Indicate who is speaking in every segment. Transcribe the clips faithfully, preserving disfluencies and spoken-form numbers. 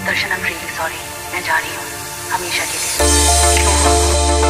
Speaker 1: Darshan I am really sorry, मैं जा रही हूँ हमेशा के लिए।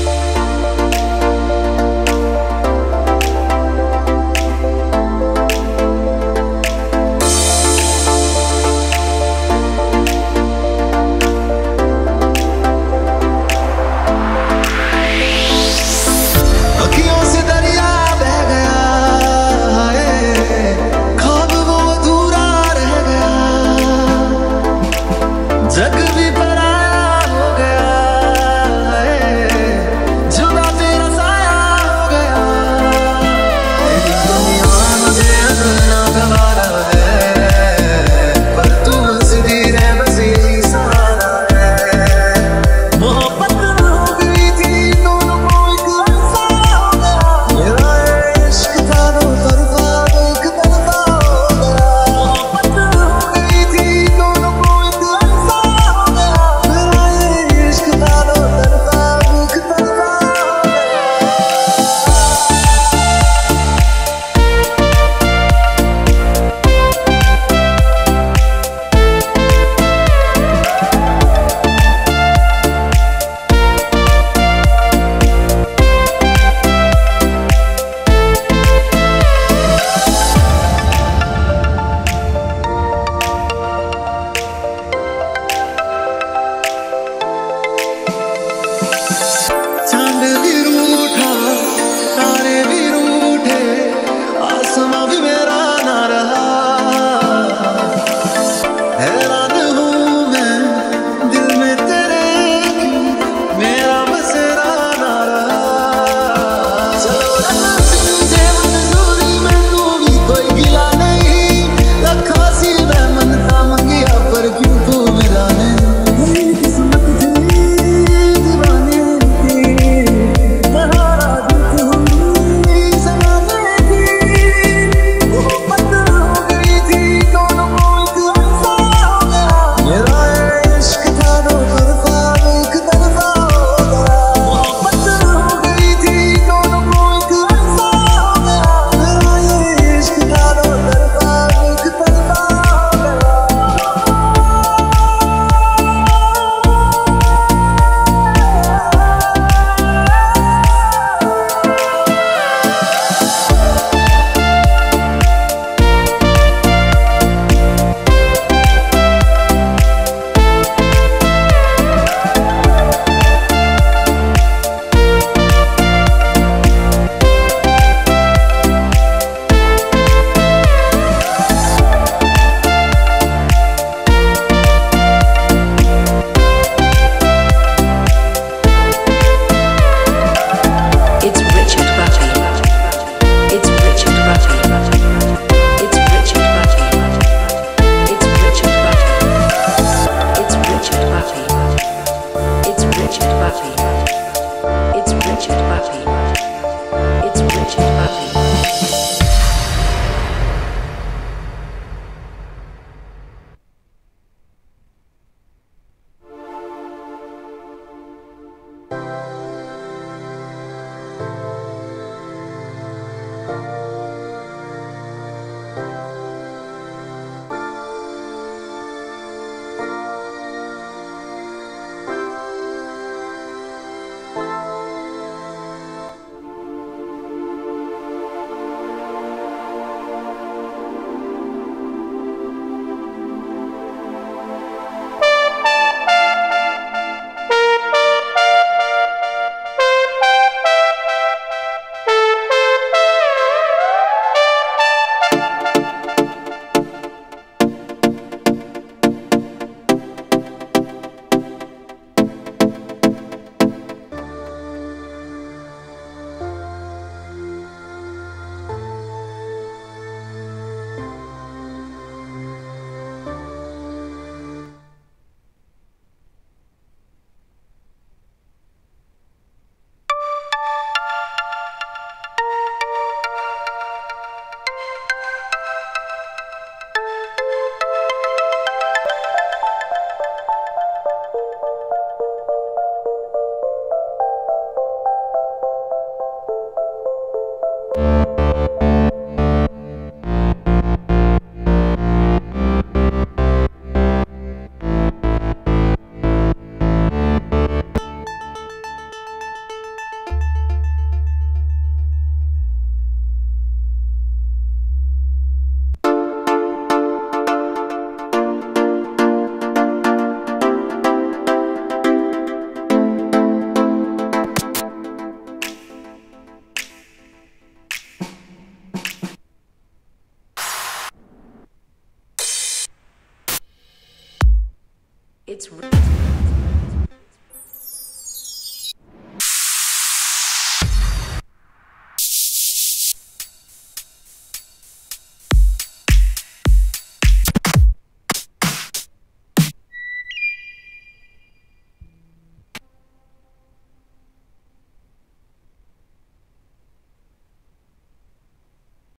Speaker 2: जग भी पराया हो गया है, जुदा तेरा साया हो गया। तेरी दुनिया मुझे अपना गवारा है, पर तू हंसती रह बस यही सहारा है। मोहब्बत हो गई थी दोनों को एक अरसा हो गया, मेरा इश्क था दो तरफा एक तरफा हो गया। मोहब्बत हो गई थी दोनों को एक अरसा
Speaker 3: It's